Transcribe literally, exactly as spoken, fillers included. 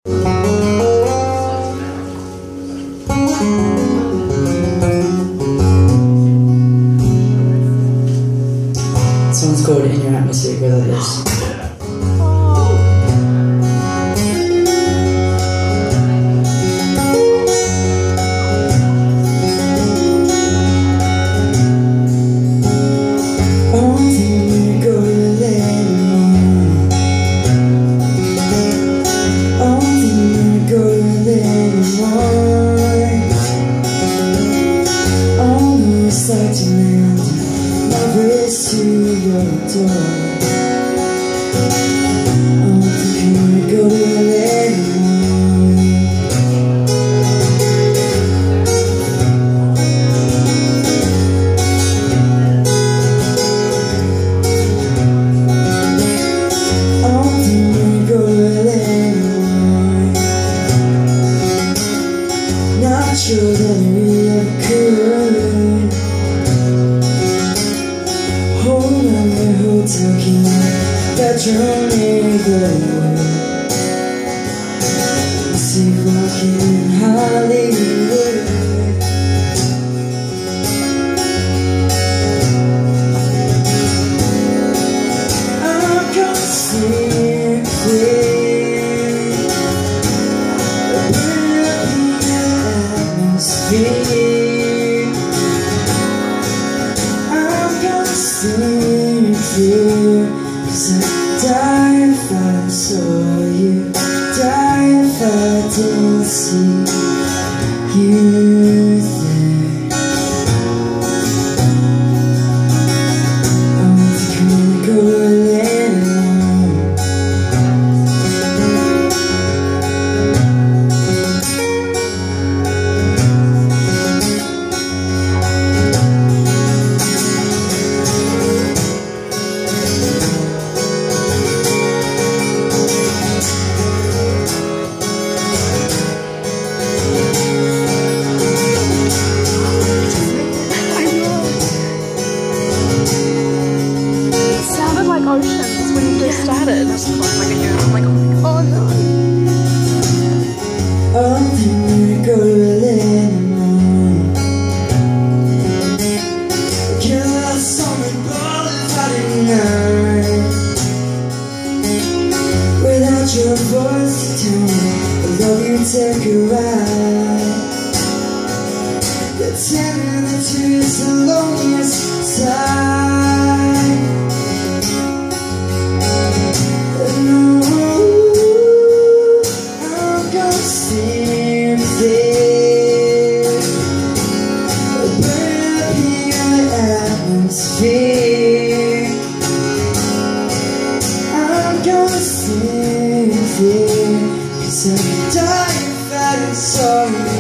Someone's called In Your Atmosphere, go like this. To your door, I'm thinking I go to let I'm thinking I go to let not sure that I really could. Hotel key, bedroom neighborhood, sleepwalking in Hollywood. I'm gonna sleep with a brilliant atmosphere. I'm gonna sleep here, 'cause I'd die if I saw you, die if I didn't see you there. I'm thinking I go let oceans when you just started. I'm like, oh no. I'm thinking I go to anymore. Can I summon Friday night without your voice to tell me I love you, take a ride. Pretending that you is the loneliest side. I'm gonna stay here, 'cause I could die if I saw you.